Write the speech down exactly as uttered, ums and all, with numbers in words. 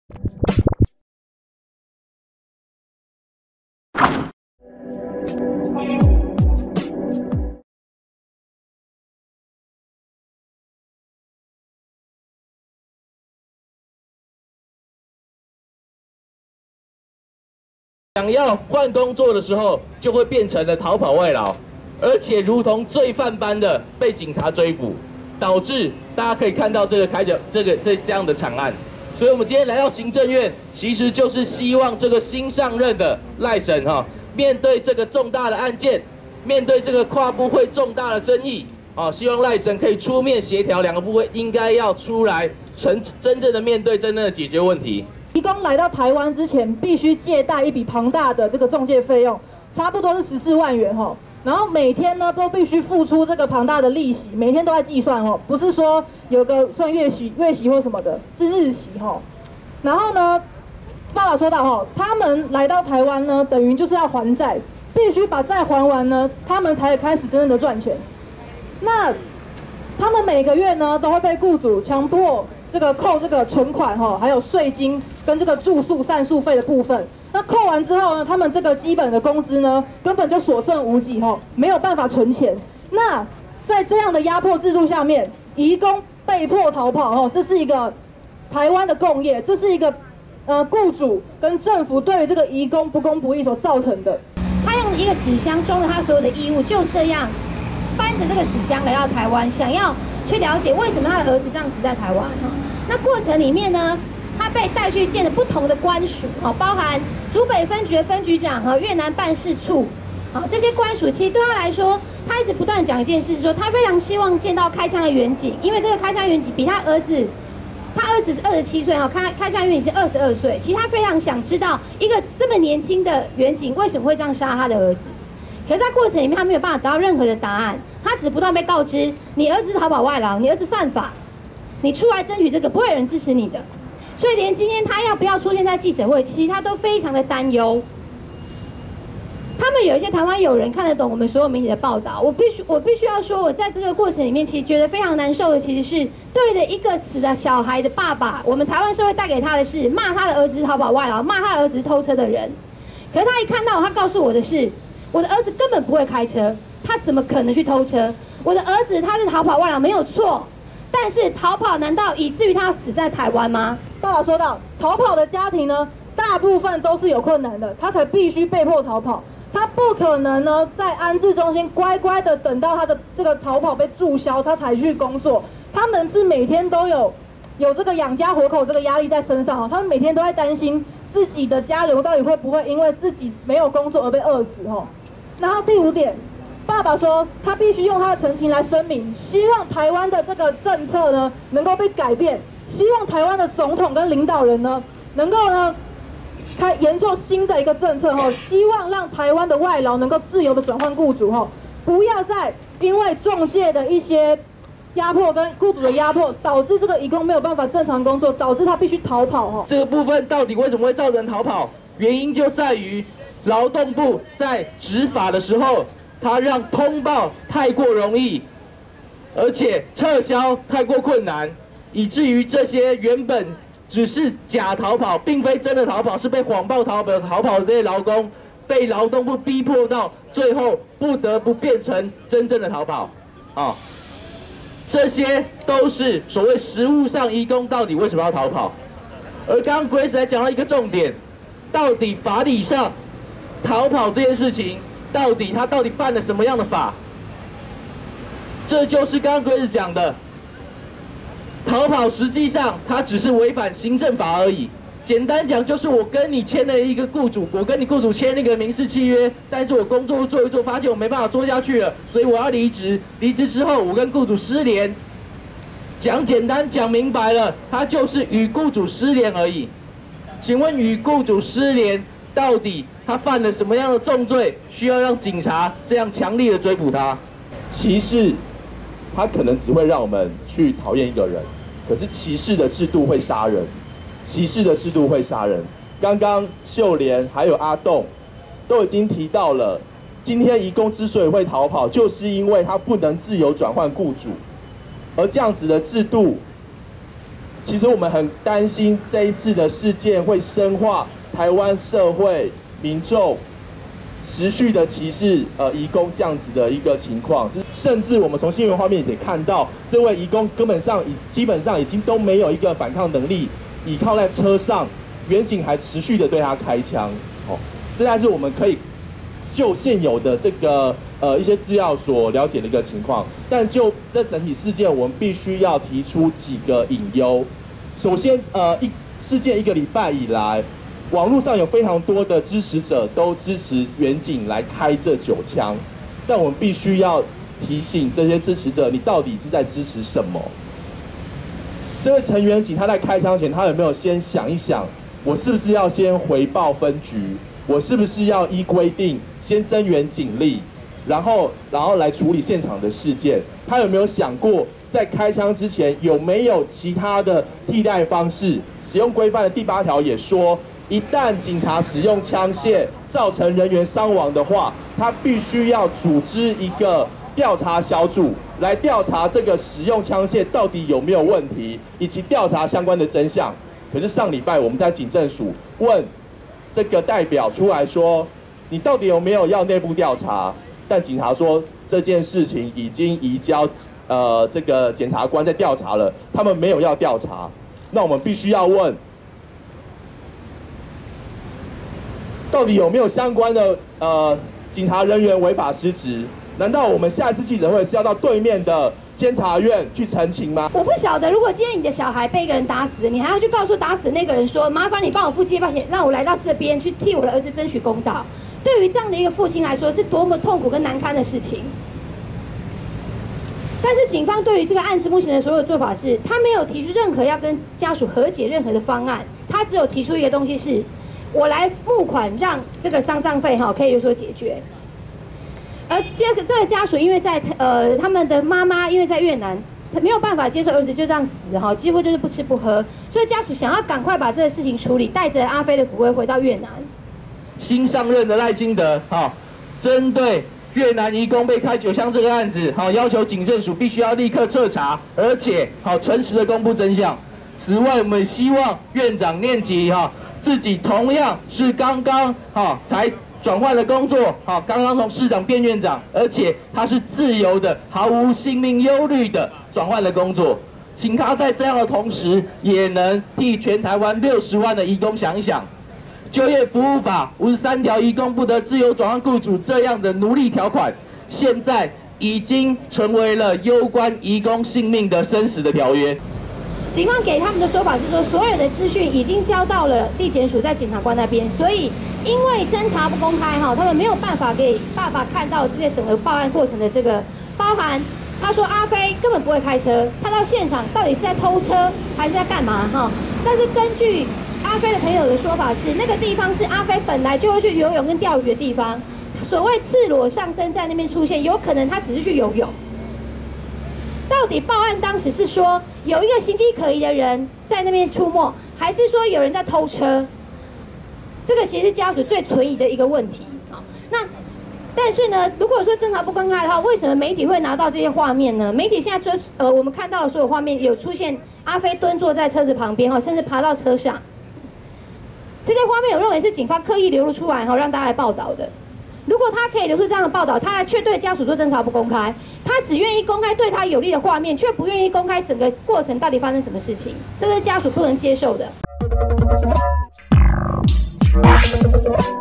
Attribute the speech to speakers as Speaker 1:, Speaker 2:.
Speaker 1: 想要换工作的时候，就会变成了逃跑外劳，而且如同罪犯般的被警察追捕，导致大家可以看到这个开着这个这这样的惨案。所以，我们今天来到行政院，其实就是希望这个新上任的赖审哈，面对这个重大的案件，面对这个跨部会重大的争议，啊，希望赖审可以出面协调，两个部会应该要出来，真真正的面对，真正的解决问题。
Speaker 2: 移工来到台湾之前，必须借贷一笔庞大的这个中介费用，差不多是十四万元哈。然后每天呢都必须付出这个庞大的利息，每天都在计算哦，不是说有个算月息、月息或什么的，是日息哈。然后呢，爸爸说到哈，他们来到台湾呢，等于就是要还债，必须把债还完呢，他们才开始真正的赚钱。那他们每个月呢都会被雇主强迫。 这个扣这个存款哈，还有税金跟这个住宿膳宿费的部分，那扣完之后呢，他们这个基本的工资呢，根本就所剩无几哈，没有办法存钱。那在这样的压迫制度下面，移工被迫逃跑哈，这是一个台湾的共业，这是一个呃雇主跟政府对于这个移工不公不义所造成的。
Speaker 3: 他用一个纸箱装了他所有的义务，就这样搬着这个纸箱来到台湾，想要。 去了解为什么他的儿子这样死在台湾哈？那过程里面呢，他被带去见了不同的官署哈，包含竹北分局的分局长和越南办事处，好这些官署其实对他来说，他一直不断讲一件事，说他非常希望见到开枪的远景，因为这个开枪远景比他儿子，他儿子是二十七岁哈，开开枪远景是二十二岁，其实他非常想知道一个这么年轻的远景为什么会这样杀他的儿子。 可是，在过程里面，他没有办法得到任何的答案，他只不断被告知：你儿子逃跑外劳，你儿子犯法，你出来争取这个，不会有人支持你的。所以，连今天他要不要出现在记者会，其实他都非常的担忧。他们有一些台湾友人看得懂我们所有媒体的报道，我必须我必须要说，我在这个过程里面，其实觉得非常难受的，其实是对着一个死的小孩的爸爸，我们台湾社会带给他的是骂他的儿子是逃跑外劳，骂他的儿子是偷车的人。可是他一看到，他告诉我的是。 我的儿子根本不会开车，他怎么可能去偷车？我的儿子他是逃跑外劳没有错，但是逃跑难道以至于他要死在台湾吗？
Speaker 2: 爸爸说到，逃跑的家庭呢，大部分都是有困难的，他才必须被迫逃跑。他不可能呢在安置中心乖乖的等到他的这个逃跑被注销，他才去工作。他们是每天都有有这个养家活口这个压力在身上，他们每天都在担心自己的家人到底会不会因为自己没有工作而被饿死哈。 然后第五点，爸爸说他必须用他的陈情来声明，希望台湾的这个政策呢能够被改变，希望台湾的总统跟领导人呢能够呢开研究新的一个政策哈，希望让台湾的外劳能够自由的转换雇主哈，不要再因为仲介的一些压迫跟雇主的压迫，导致这个移工没有办法正常工作，导致他必须逃跑哈。
Speaker 1: 这个部分到底为什么会造成逃跑？原因就在于。 劳动部在执法的时候，他让通报太过容易，而且撤销太过困难，以至于这些原本只是假逃跑，并非真的逃跑，是被谎报逃跑逃跑的这些劳工，被劳动部逼迫到最后不得不变成真正的逃跑，啊、哦，这些都是所谓实务上移工到底为什么要逃跑？而刚刚 Grace 还讲到一个重点，到底法理上。 逃跑这件事情，到底他到底犯了什么样的法？这就是刚刚 Grace 讲的，逃跑实际上它只是违反行政法而已。简单讲就是我跟你签了一个雇主，我跟你雇主签那个民事契约，但是我工作做一做，发现我没办法做下去了，所以我要离职。离职之后，我跟雇主失联。讲简单讲明白了，他就是与雇主失联而已。请问与雇主失联？ 到底他犯了什么样的重罪，需要让警察这样强力的追捕他？
Speaker 4: 歧视，他可能只会让我们去讨厌一个人，可是歧视的制度会杀人，歧视的制度会杀人。刚刚秀莲还有阿栋都已经提到了，今天移工之所以会逃跑，就是因为他不能自由转换雇主，而这样子的制度， 其实我们很担心这一次的事件会深化台湾社会民众持续的歧视呃移工这样子的一个情况，甚至我们从新闻画面也看到，这位移工根本上已基本上已经都没有一个反抗能力，倚靠在车上，远警还持续的对他开枪。哦，这才是我们可以就现有的这个呃一些资料所了解的一个情况。但就这整体事件，我们必须要提出几个隐忧。首先，呃，一事件一个礼拜以来，网络上有非常多的支持者都支持远警来开这九枪，但我们必须要提醒这些支持者，你到底是在支持什么？这位陈远警他在开枪前，他有没有先想一想，我是不是要先回报分局？我是不是要依规定先增援警力，然后然后来处理现场的事件？他有没有想过，在开枪之前有没有其他的替代方式？使用规范的第八条也说，一旦警察使用枪械造成人员伤亡的话，他必须要组织一个调查小组来调查这个使用枪械到底有没有问题，以及调查相关的真相。可是上礼拜我们在警政署问这个代表出来说，你到底有没有要内部调查？但警察说这件事情已经移交呃这个检察官在调查了，他们没有要调查。那我们必须要问，到底有没有相关的呃警察人员违法失职？难道我们下一次记者会是要到对面的监察院去澄清吗？
Speaker 3: 我不晓得，如果今天你的小孩被一个人打死，你还要去告诉打死那个人说，麻烦你帮我付接保险，让我来到这边去替我的儿子争取公道。对于这样的一个父亲来说，是多么痛苦跟难堪的事情。但是警方对于这个案子目前的所有做法是，他没有提出任何要跟家属和解任何的方案，他只有提出一个东西是，我来募款让这个丧葬费哈可以有所解决。而这个这个家属因为在呃他们的妈妈因为在越南，他没有办法接受儿子就这样死哈，几乎就是不吃不喝，所以家属想要赶快把这个事情处理，带着阿飞的骨灰回到越南。
Speaker 1: 新上任的赖清德，好，针对越南移工被开九枪这个案子，好，要求警政署必须要立刻彻查，而且好诚实的公布真相。此外，我们希望院长念及哈自己同样是刚刚哈才转换了工作，好，刚刚从市长变院长，而且他是自由的，毫无性命忧虑的转换了工作。请他在这样的同时，也能替全台湾六十万的移工想一想。就业服务法五十三条，移工不得自由转换雇主这样的奴隶条款，现在已经成为了攸关移工性命的生死的条约。
Speaker 3: 警方给他们的说法是说，所有的资讯已经交到了地检署在检察官那边，所以因为侦查不公开哈，他们没有办法给爸爸看到这些整个报案过程的这个，包含他说阿飞根本不会开车，他到现场到底是在偷车还是在干嘛哈？但是根据阿飞的朋友的说法是，那个地方是阿飞本来就会去游泳跟钓鱼的地方，所谓赤裸上身在那边出现，有可能他只是去游泳。到底报案当时是说有一个形迹可疑的人在那边出没，还是说有人在偷车？这个其实是家属最存疑的一个问题。好，那但是呢，如果说侦查不公开的话，为什么媒体会拿到这些画面呢？媒体现在追呃，我们看到的所有画面有出现阿飞蹲坐在车子旁边哈，甚至爬到车上。这些画面我认为是警方刻意流露出来哈，让大家来报道的。如果他可以流出这样的报道，他却对家属做侦查不公开，他只愿意公开对他有利的画面，却不愿意公开整个过程到底发生什么事情，这是家属不能接受的。